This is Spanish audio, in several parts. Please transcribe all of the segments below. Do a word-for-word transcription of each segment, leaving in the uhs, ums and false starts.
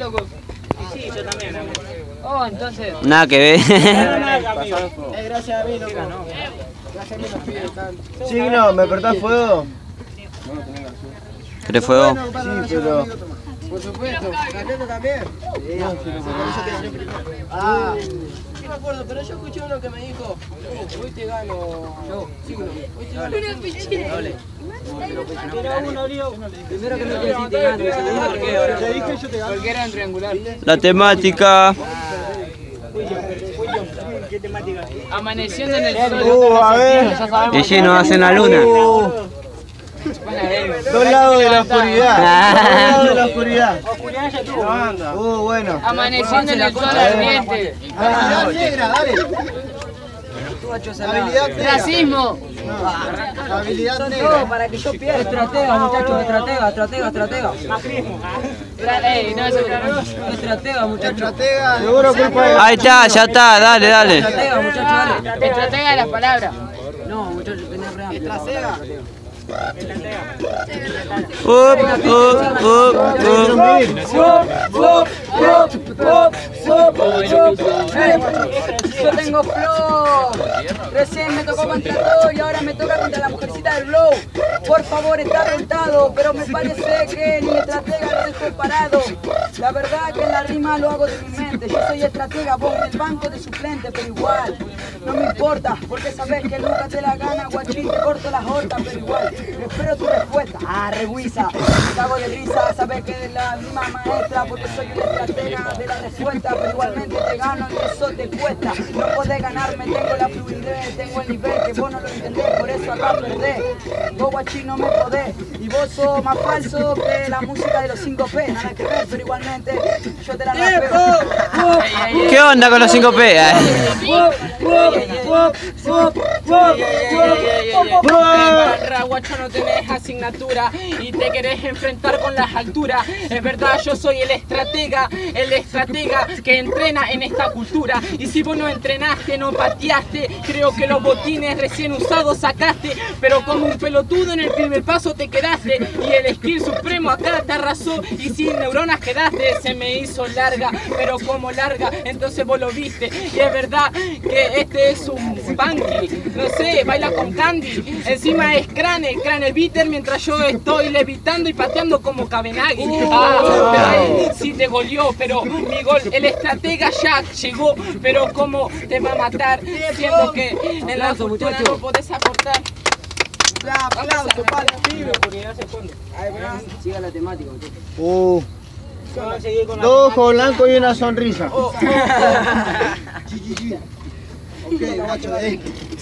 loco. Sí, yo también. Oh, entonces. Nada que ver. Eh, gracias a mí, loco. Gracias a mí los pibes tanto. Signo, ¿me prestás fuego? ¿Querés fuego? Sí, pero... Por supuesto, Carlito también. Sí, no, ah, no me acuerdo, pero yo escuché uno que me dijo, hoy te gano, yo, Signo, hoy te gano. Pero uno, Leo. Primero que no quiero decir te gano, segundo porque te dije yo te gano. Porque era en triangular. La temática. ¿Qué temática? Amaneciendo en el sol. Uh, a ver. Y lleno hacen la luna. Dos lados de la oscuridad. Dos lados de la oscuridad. Oscuridad ya tuvo. Uh, bueno. Amaneciendo en el sol ardiente. Habilidad negra, dale. Habilidad negra. Racismo. No. Habilidad Son negra. todos para que yo pierda. Estratega, muchachos, estratega, estratega, estratega. Macrismo. Ey, no, eso es estratega, muchachos. Estratega. Seguro culpa de... Ahí está, ya está, dale, dale. Estratega, muchachos, dale. Estratega de las palabras. No, muchachos, tenés real. Estratega. Up, up, up, Yo tengo flow. Recién me tocó contra todo y ahora me toca contra la mujercita del blow. Por favor, está rentado, pero me parece que ni estratega lo dejo parado. La verdad que la rima lo hago de mi mente. Yo soy estratega, vos en el banco de suplente, pero igual no me importa, porque sabes que nunca te la gana, guachín, te corto las hortas, pero igual espero tu respuesta. Ah, reguisa, me cago de risa, sabes que de la rima maestra, porque soy una estratega de la respuesta, pero igualmente te gano y eso te cuesta. No podés ganarme, tengo la fluidez, tengo el nivel que vos no lo entendés, por eso acá perdés. Vos guachín no me podés, y vos sos más falso que la música de los cinco P, nada que ver, pero igualmente yo te la rapeo. ¿Qué onda con los cinco P? Guacho, no tenés asignatura y te querés enfrentar con las alturas. Es verdad, yo soy el estratega, el estratega que entrena en esta cultura. Y si vos no entrenaste, no pateaste, creo que los botines recién usados sacaste, pero como un pelotudo en el primer paso te quedaste y el skill supremo acá te arrasó y sin neuronas quedaste. Se me hizo larga, pero como larga, entonces vos lo viste. Y es verdad que este es un funky, no sé, baila con Candy, encima es crane, crane beater mientras yo estoy levitando y pateando como Kabenagi. Ah, pero ahí sí te goleó, pero mi gol, el estratega ya llegó, pero como te va a matar, siendo que en la cultura no podés aportar. Aplauso para el pibe. Porque ya se pone. Siga la temática, muchachos. Uh. Dos ojos blancos y una sonrisa. Oh, oh, oh. Ok, guacho, eh.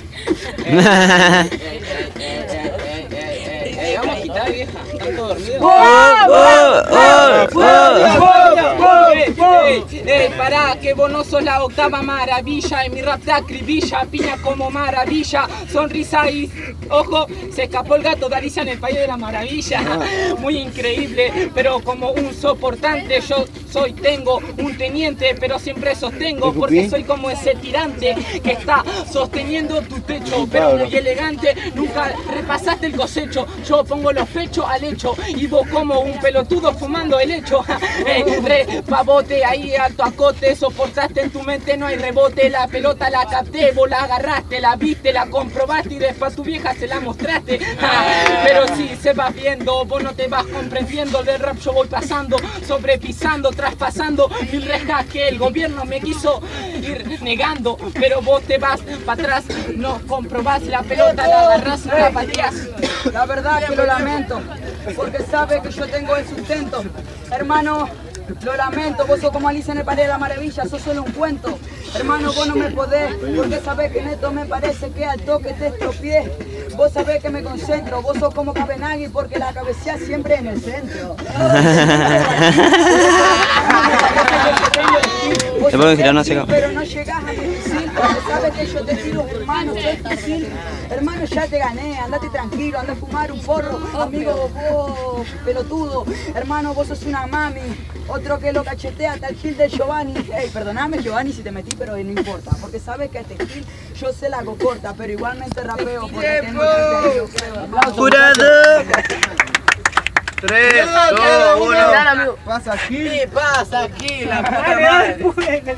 Ey, vamos a quitar, vieja. Están todos dormidos. Ey, pará, que vos no sos la octava maravilla. En mi rap te acribilla, piña como maravilla. Sonrisa y ojo, se escapó el gato de Alicia en el País de la Maravilla. Muy increíble, pero como un soportante. Yo soy, tengo un teniente, pero siempre sostengo, porque soy como ese tirante que está sosteniendo tu techo, pero muy elegante. Nunca repasaste el cosecho. Yo pongo los pechos al hecho y vos como un pelotudo fumando el hecho. Ey, re pavote ahí alto acote, soportaste en tu mente, no hay rebote. La pelota la capté, vos la agarraste, la viste, la comprobaste y después a tu vieja se la mostraste. Pero si se va viendo, vos no te vas comprendiendo. Del rap yo voy pasando, sobrepisando, traspasando mil rejas que el gobierno me quiso ir negando. Pero vos te vas para atrás, no comprobás, la pelota la agarrás y la pateás. La verdad que lo lamento, porque sabe que yo tengo el sustento. Hermano, lo lamento, vos sos como Alicia en el País de la Maravilla, sos solo un cuento. Hermano, vos no me podés, porque sabés que en esto me parece que al toque te estropié. Vos sabés que me concentro, vos sos como Kabenagi, porque la cabecea siempre en el centro. Te puedo girar, no se pero no llegás a mi misil, porque sabes que yo te tiro, hermano, soy fusil. Hermano, ya te gané, andate tranquilo, anda a fumar un porro. Amigo, vos, pelotudo. Hermano, vos sos una mami. Otro que lo cachetea, tal Gil de Giovanni. Ey, perdoname, Giovanni, si te metí, pero no importa. Porque sabes que a este Gil yo se la hago corta, pero igualmente rapeo porque tengo que hacer. ¡Jurado! tres, dos, uno. Pasa aquí. ¿Qué pasa aquí? La puta madre.